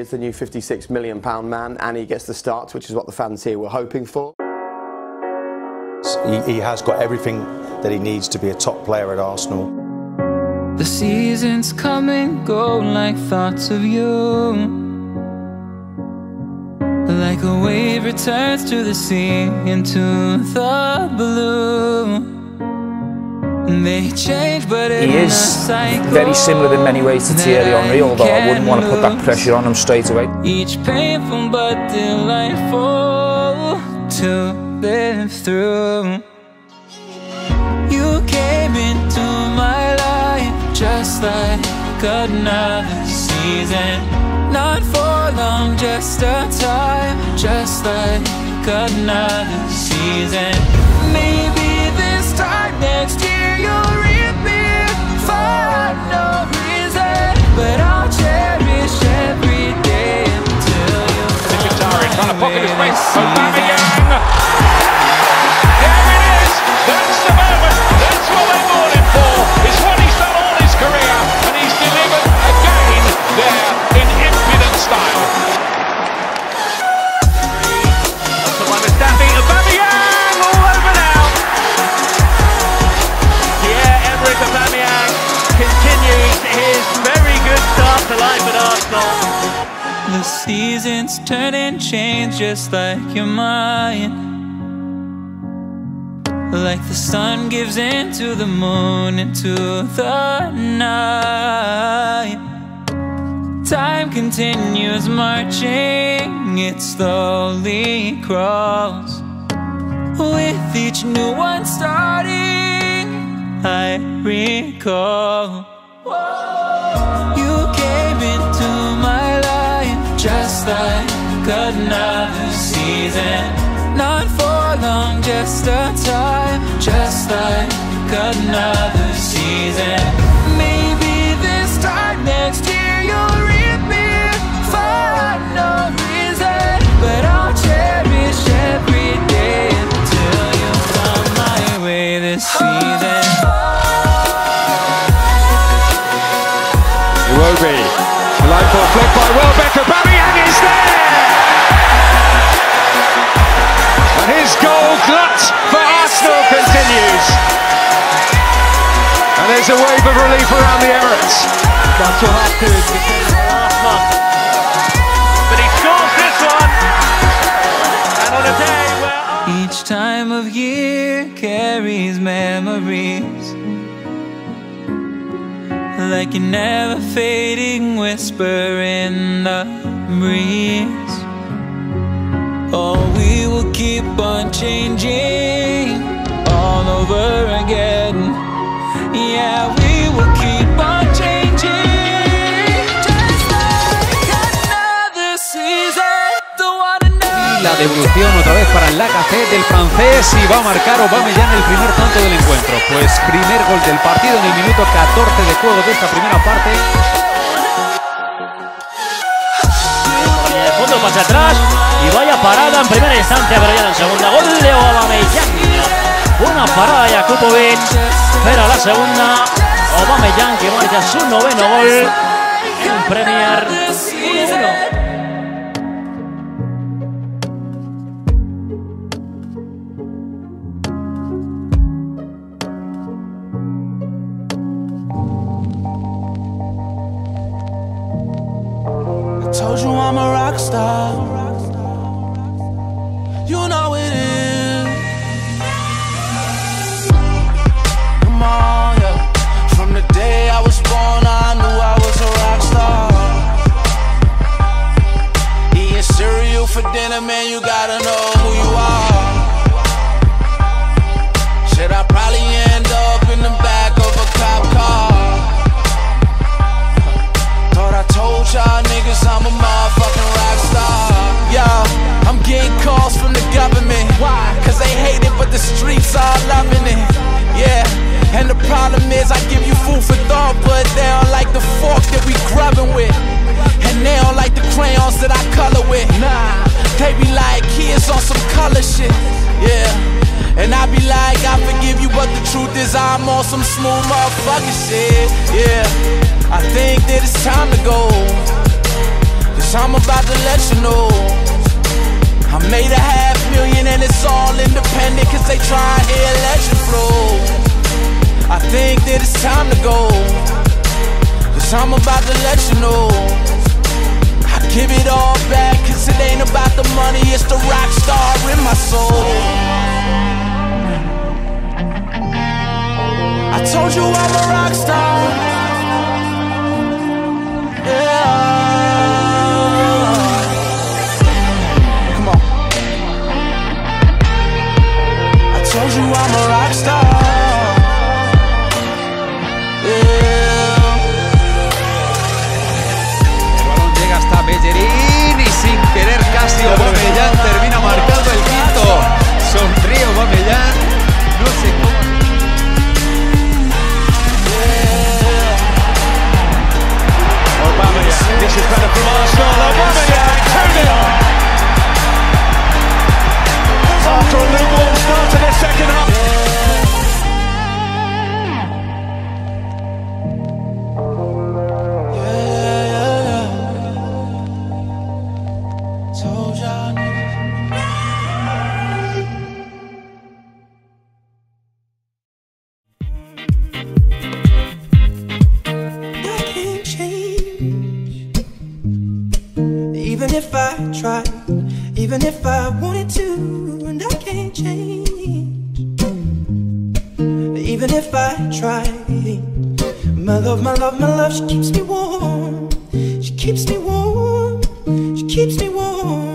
is the new £56 million man, and he gets the starts, which is what the fans here were hoping for. He has got everything that he needs to be a top player at Arsenal. The seasons come and go like thoughts of you. Like a wave returns to the sea, into the blue. They change, but he is very similar in many ways to Thierry Henry, although I wouldn't want to put that pressure on him straight away. Each painful but delightful to live through. You came into my life just like another season. Not for long, just a time, just like another season. Maybe this time next year you'll reappear for no reason, but I'll cherish every day until you come trying to pocket his face. Aubameyang! There it is! That's the moment! That's what we're calling for! It's what he's done all his career, and he's delivered again there in impudent style. That's the one that's Daffy. Aubameyang all over now! Pierre-Emerick Aubameyang continues his very good start to life at Arsenal. The seasons turn and change just like your mind. Like the sun gives into the moon, into the night. Time continues marching, it slowly crawls. With each new one starting, I recall. You came into my life just like another season. Not for long, just a time, just like another season. Maybe this time next year you'll reappear for no reason, but I'll cherish every day until you come my way this season. Iwobi, the line ball flicked by Welbeck. Aubameyang is there! And his goal glut for Arsenal continues. And there's a wave of relief around the Emirates. That's what happened last month. But he scores this one. And on a day where each time of year carries memories, like a never fading whisper in the breeze. Oh, we will keep on changing all over again. Yeah, we will keep on changing, just like another season. Don't wanna know. La devolución otra vez para el Lacazette del francés, y va a marcar Aubameyang el primer tanto del encuentro. Pues primer gol del partido en el minuto 14 de juego de esta primera parte. En el fondo pasa atrás y vaya parada en primera instancia, pero ya en segunda. Gol de Aubameyang. Una parada de Jakupovic, pero la segunda Aubameyang, que marca su noveno gol en Premier 1-1. Told you I'm a rock star. You know it is. Come on, yeah. From the day I was born, I knew I was a rock star. Eating cereal for dinner, man, you gotta know who you are. Should I probably end up in the back of a cop car? Thought I told y'all niggas I'm a motherfucking rock star. Yeah, I'm getting calls from the government. Why? Cause they hate it, but the streets are loving it. Yeah, and the problem is I give you food for thought, but they don't like the forks that we grubbing with. And they don't like the crayons that I color with. Nah, they be like kids on some color shit. Yeah, and I be like, I forgive you, but the truth is I'm on some smooth motherfucking shit. Yeah, I think that it's time to go. Cause 'cause I'm about to let you know I made $500,000 and it's all independent, 'cause they try and hear election flow. I think that it's time to go, 'cause I'm about to let you know I give it all back, 'cause it ain't about the money, it's the rock star in my soul. I told you I'm a rock star. Yeah. Come on. I told you I'm a rock star. Bellerín y sin querer casi Aubameyang termina marcando el quinto. Sonríe Aubameyang, no sé cómo. Aubameyang, this is better from Arsenal. Aubameyang, 2-0. After a lukewarm start to the second half. Even if I wanted to, and I can't change. Even if I try, my love, my love, my love, she keeps me warm. She keeps me warm. She keeps me warm.